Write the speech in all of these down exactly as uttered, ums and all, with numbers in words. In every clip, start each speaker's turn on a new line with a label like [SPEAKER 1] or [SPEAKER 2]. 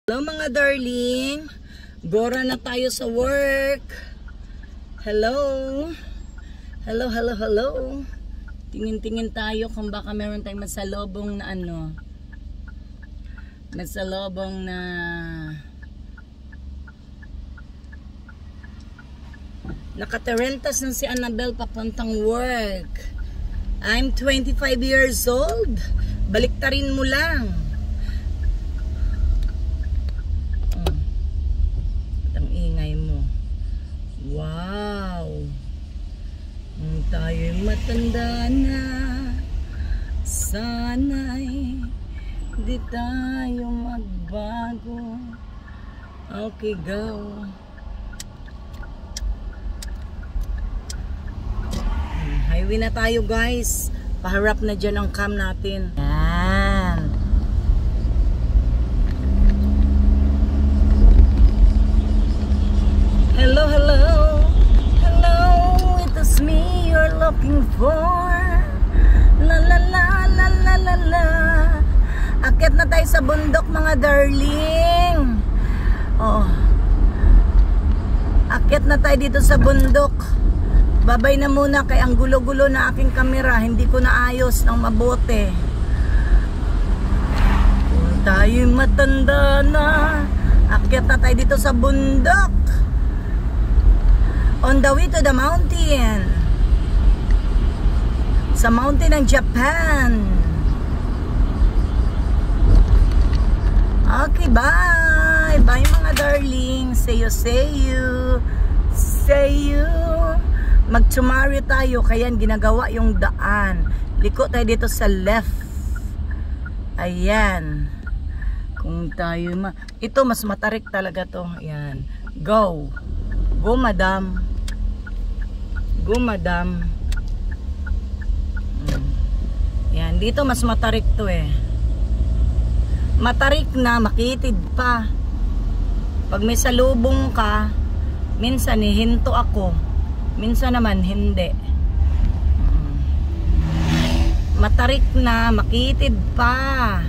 [SPEAKER 1] Hello mga darling, gora na tayo sa work. Hello, hello, hello, hello. Tingin-tingin tayo kung baka meron tayong masalobong na ano, masalobong na nakaterentas na si Annabelle papuntang work. I'm twenty-five years old. Baliktarin mo lang. Wow, tayo'y matanda na, sana'y di tayo magbago. Okay, go. Highway na tayo guys, paharap na dyan ang cam natin. Yan. Hello, hello, hello, it is me you're looking for. La la la la la la la. Akit na tayo sa bundok mga darling. Oh, akit na tayo dito sa bundok. Babay na muna kay ang gulo-gulo na aking kamera, hindi ko naayos ng mabuti. Kung tayo'y matanda na, akit na tayo dito sa bundok. On the way to the mountain. Sa mountain ng Japan. Okay, bye. Bye mga darling. See you, see you. See you. Mag-tumari tayo. Kaya ginagawa yung daan. Liko tayo dito sa left. Ayan. Kung tayo ma... Ito, mas matarik talaga to. Ayan. Go. Go, madam. Go, madam. Yan, dito mas matarik to eh. Matarik na, makitid pa. Pag may salubong ka, minsan hihinto ako. Minsan naman hindi. Matarik na, makitid pa.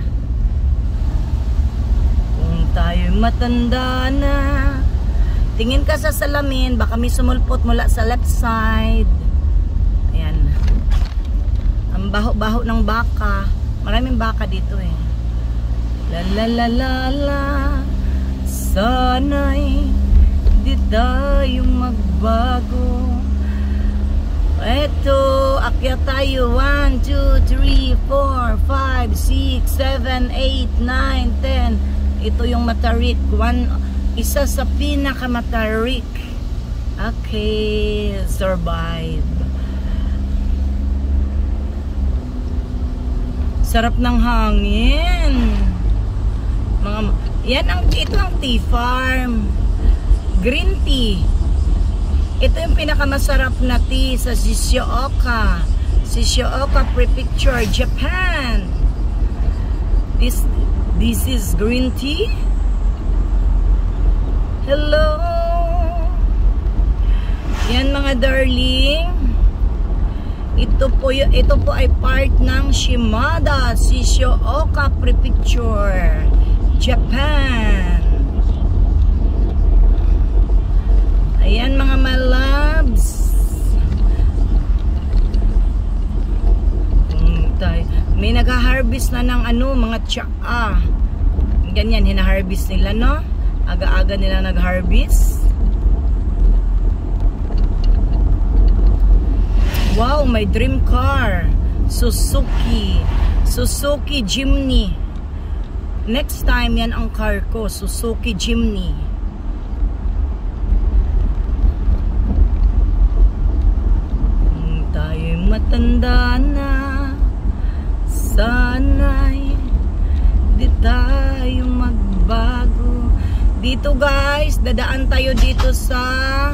[SPEAKER 1] Kung tayo'y matanda na, tingin ka sa salamin, baka may sumulpot mula sa left side. Ayan. Ang baho-baho ng baka. Maraming baka dito eh. La la la la la. Sana'y di tayo magbago. Eto, akyat tayo. one, two, three, four, five, six, seven, eight, nine, ten. Ito yung matarik. One... Isa sa pinakamatarik. Okay, survive. Sarap ng hangin. Mga, yan ang, ito ang tea farm. Green tea. Ito yung pinakamasarap na tea sa Shizuoka. Shizuoka Prefecture, Japan. This, this is green tea. Hello. Yan mga darling. Ito po, ito po ay part ng Shimada Shizuoka Prefecture, Japan. Ayan mga my loves. May nag-harvest na ng ano, mga tsaa. Ganyan, hina-harvest nila, no? Aga-aga nila nag-harvest. Wow, my dream car. Suzuki. Suzuki Jimny. Next time, yan ang car ko. Suzuki Jimny. Tayo'y matanda na. Sana'y di tayo magbago. Dito guys, dadaan tayo dito sa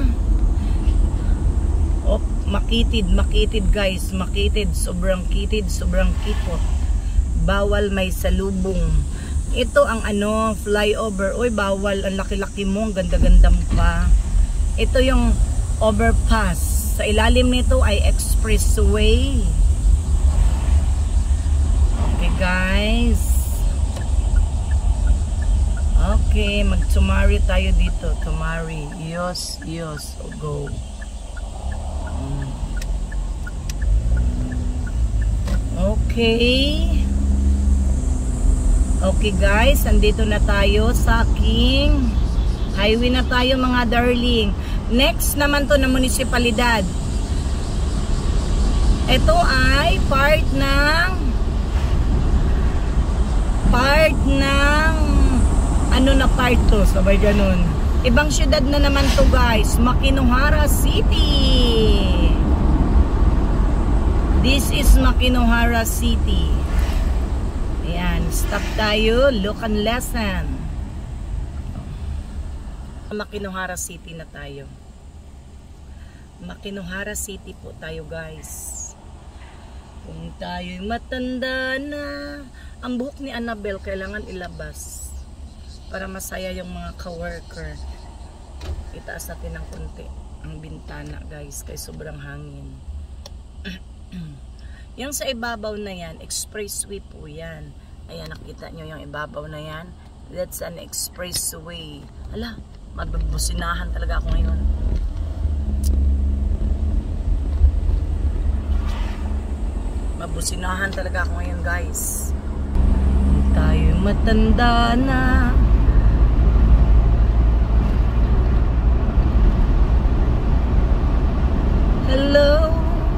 [SPEAKER 1] oh, makitid, makitid guys, makitid, sobrang kitid, sobrang kipot. Bawal may salubong. Ito ang ano, flyover. Oy, bawal, ang laki-laki mo, ang ganda-ganda mo pa. Ito yung overpass. Sa ilalim nito ay expressway. Okay guys. Okay, mag-tumari tayo dito. Tumari. Yos, yos. Go. Mm. Okay. Okay guys, andito na tayo sa aking highway na tayo mga darling. Next naman to na munisipalidad. Ito ay part ng part ng ano na part to, sabay ganun. Ibang syudad na naman to guys, Maquinojara City. This is Maquinojara City. Ayan, stop tayo, look and listen. Maquinojara City na tayo. Maquinojara City po tayo guys. Kung tayo'y matanda na, ang buhok ni Annabelle kailangan ilabas para masaya yung mga ka-worker. Itaas natin ng konti ang bintana guys, kay sobrang hangin. Yung sa ibabaw na yan, expressway po yan. Ayan, nakita nyo yung ibabaw na yan. That's an expressway. Hala, mababusinahan talaga ako ngayon. Mabusinahan talaga ako ngayon guys. Tayo matanda na. Hello.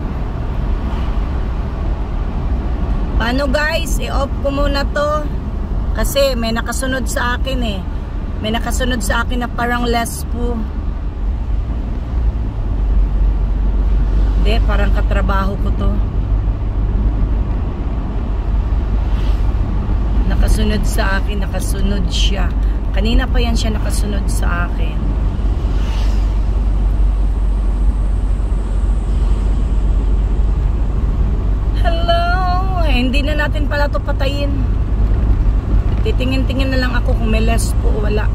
[SPEAKER 1] Paano guys? I-off ko muna to. Kasi may nakasunod sa akin eh. May nakasunod sa akin na parang less po. Hindi, parang katrabaho ko to. Nakasunod sa akin, nakasunod siya. Kanina pa yan siya nakasunod sa akin. Hello! Eh, hindi na natin pala ito patayin. Titingin-tingin na lang ako kung may less po o wala.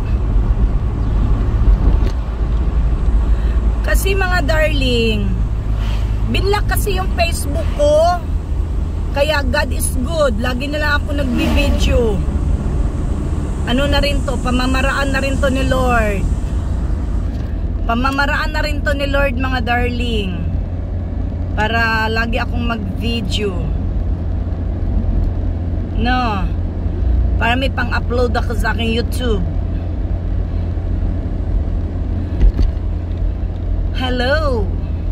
[SPEAKER 1] Kasi mga darling, binlock kasi yung Facebook ko. Kaya God is good. Lagi na lang ako nagbibideo. Ano na rin to? Pamamaraan na rin to ni Lord. Pamamaraan na rin to ni Lord mga darling. Para lagi akong mag-video. No. Para may pang-upload ako sa aking YouTube. Hello.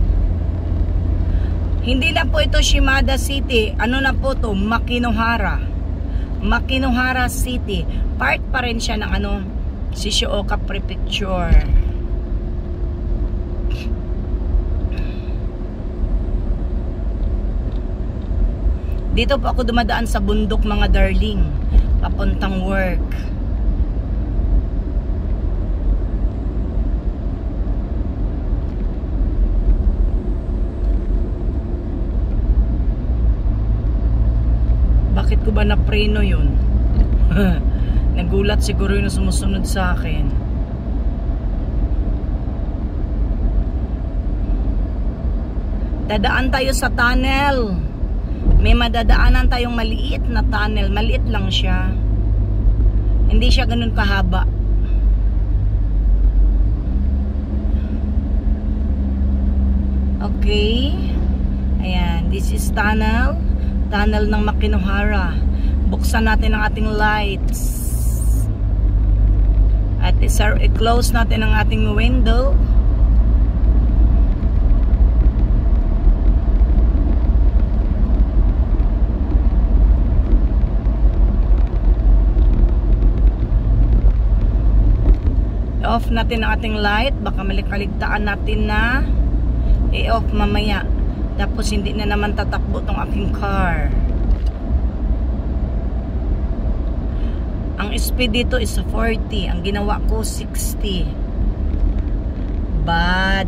[SPEAKER 1] Hindi na po ito Shimada City. Ano na po to? Maquinojara. Maquinojara City. Part pa rin siya ng ano, Shizuoka Prefecture. Dito po ako dumadaan sa bundok mga darling. Papuntang work. Bakit ko ba na-preno yun? Nagulat siguro yung sumusunod sa akin. Dadaan tayo sa tunnel. May madadaanan tayong maliit na tunnel. Maliit lang siya. Hindi siya ganun kahaba. Okay. Ayan. This is tunnel. Tunnel ng Maquinojara. Buksan natin ang ating lights. At i-close natin ang ating window. I-off natin ang ating light. Baka malikaligtaan natin na i-off mamaya. Tapos hindi na naman tatakbo tong aking car. Ang speed dito is forty. Ang ginawa ko sixty. Bad.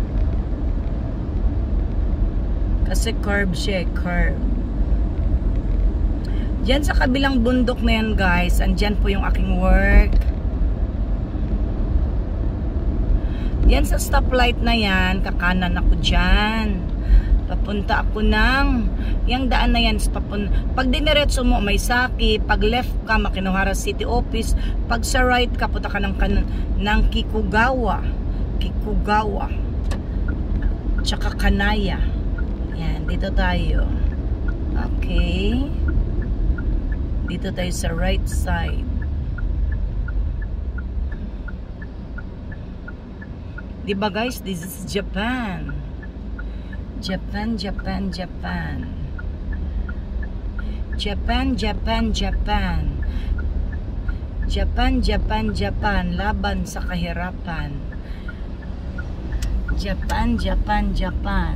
[SPEAKER 1] Kasi curve siya, curve. Diyan sa kabilang bundok na yan guys, andyan po yung aking work. Yan sa stoplight na yan, kakanan ako dyan. Papunta ako ng, yung daan na yan, papun, pag diniretso mo, may Saki, pag left ka, Makinuhara City Office, pag sa right ka, punta ka ng, kanan, ng Kikugawa, Kikugawa, tsaka Kanaya. Yan, dito tayo. Okay. Dito tayo sa right side. Diba guys, this is Japan. Japan, Japan, Japan. Japan, Japan, Japan. Japan, Japan, Japan. Laban sa kahirapan. Japan, Japan, Japan.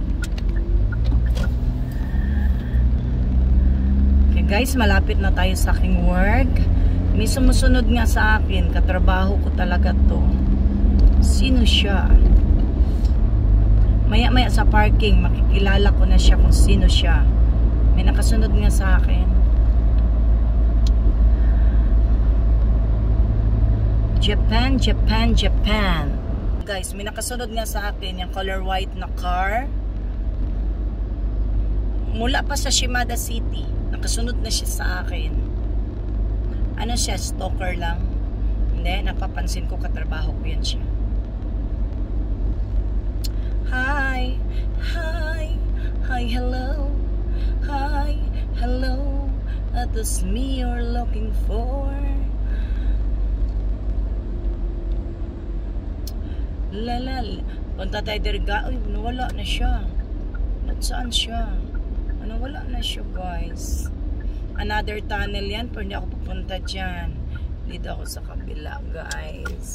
[SPEAKER 1] Okay guys, malapit na tayo sa aking work. May sumusunod nga sa akin. Katrabaho ko talaga to. Sino siya? Maya-maya sa parking, makikilala ko na siya kung sino siya. May nakasunod nga sa akin. Japan, Japan, Japan. Guys, may nakasunod nga sa akin yung color white na car. Mula pa sa Shimada City. Nakasunod na siya sa akin. Ano siya? Stalker lang? Hindi, napapansin ko katrabaho ko yan siya. Hi, hi, hi, hello, hi, hello, that is me you're looking for. Lalal, punta tayo dirga. Uy, nawala na siya. Saan siya? Ano, wala na siya guys. Another tunnel yan, pero hindi ako pupunta dyan. Dito ako sa kabila guys.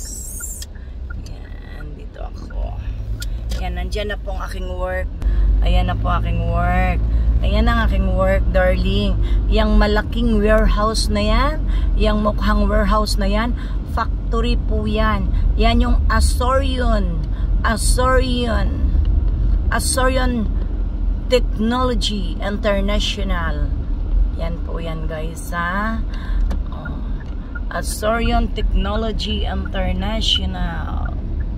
[SPEAKER 1] Yan, dito ako. Yan, nandyan na po ang aking work. Ayan na po aking work. Ayan ang aking work, darling. Yang malaking warehouse na yan, yang mukhang warehouse na yan, factory po yan. Yan yung Asorion. Asorion. Asorion Technology International. Yan po yan guys, ha? Oh. Asorion Technology International.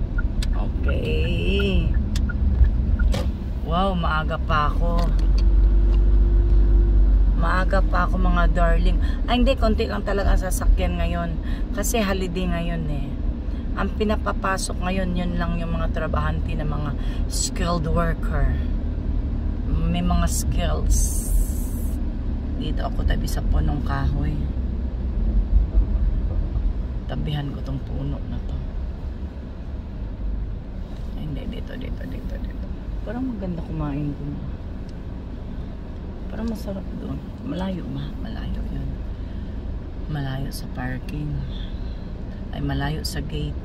[SPEAKER 1] Okay. Wow, maaga pa ako. Maaga pa ako mga darling. Ay hindi, konti lang talaga sasakyan ngayon. Kasi holiday ngayon eh. Ang pinapapasok ngayon, yun lang yung mga trabahante na mga skilled worker. May mga skills. Dito ako tabi sa punong kahoy. Tabihan ko tong puno na to. Hindi, dito, dito, dito, dito. Parang maganda kumain ko na. Parang masarap doon. Malayo ma, malayo yun. Malayo sa parking. Ay, malayo sa gate.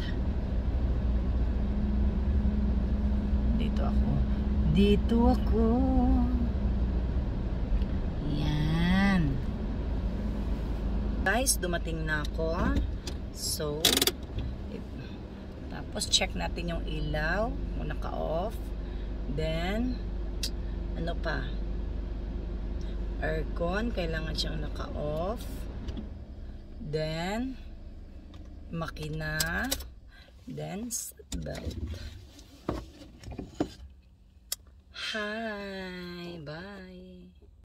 [SPEAKER 1] Dito ako. Dito ako. Yan. Guys, dumating na ako. So, tapos check natin yung ilaw kung naka-off. Then, ano pa? Aircon, kailangan siyang naka-off. Then, makina. Then, seatbelt. Hi, bye.